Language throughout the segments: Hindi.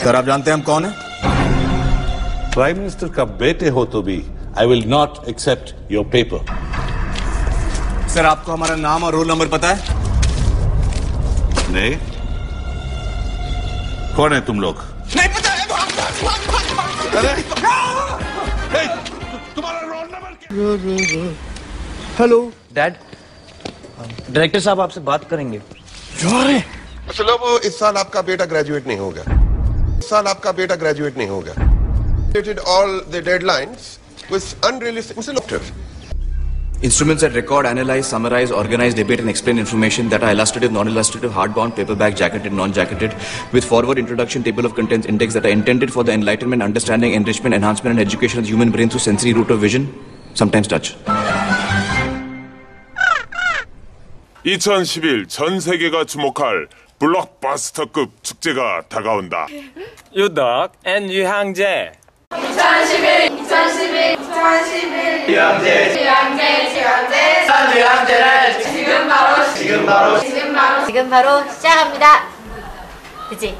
सर आप जानते हैं हम कौन हैं? प्राइम मिनिस्टर का बेटे हो तो भी I will not accept your paper. Sir आपको हमारा नाम और रोल नंबर पता है? नहीं। कौन है तुम लोग? नहीं पता है। तुम्हारा roll number hello dad, director साहब आपसे बात करेंगे। चलो वो इस साल आपका बेटा ग्रेजुएट नहीं होगा। इस साल आपका बेटा ग्रेजुएट नहीं होगा। All the deadlines with unrealistic. Mr. Doctor. Instruments that record, analyze, summarize, organize, debate and explain information that are illustrative, non-illustrative, hardbound, paperback, jacketed, non-jacketed, with forward introduction, table of contents, index that are intended for the enlightenment, understanding, enrichment, enhancement and education of the human brain through sensory route of vision, sometimes touch. 2011 전 세계가 주목할 블록버스터급 축제가 다가온다. 유덕 앤 유향재 2011 유향재를 지금 바로 시작합니다. 그치?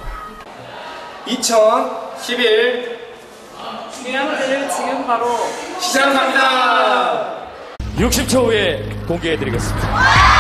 2011 유향재를 지금 바로 시작합니다. 60초 후에 공개해드리겠습니다.